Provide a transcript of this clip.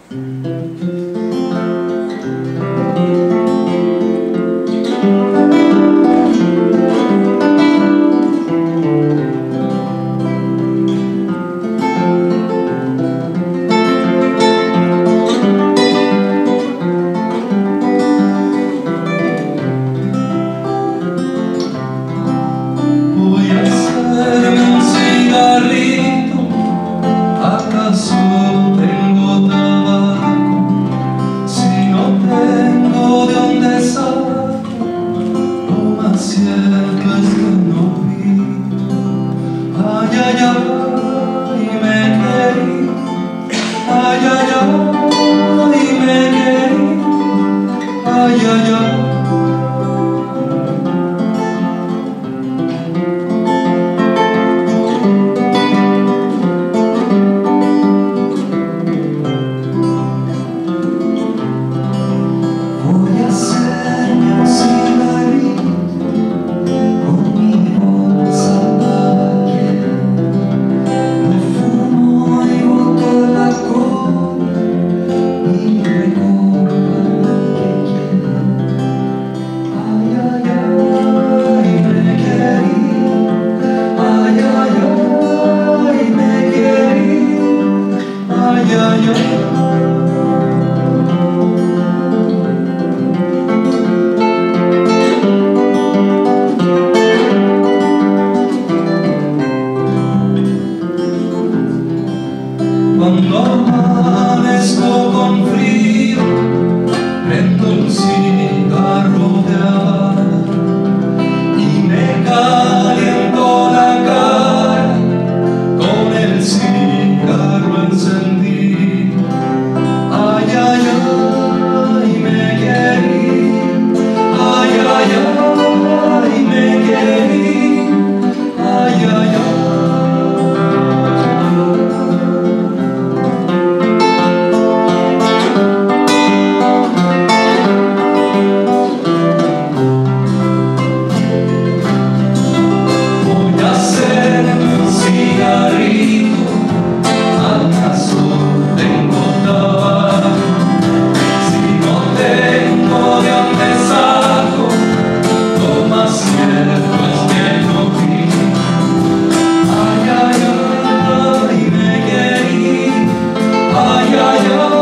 Cuando amanezco con frío, prendo un cigarro de Habana y me caliento la cara con el cigarro encendido. Ay, ay, ay, me querí, ay, ay, ay, me querí, ay, ay, ay. Ay, ay, ay,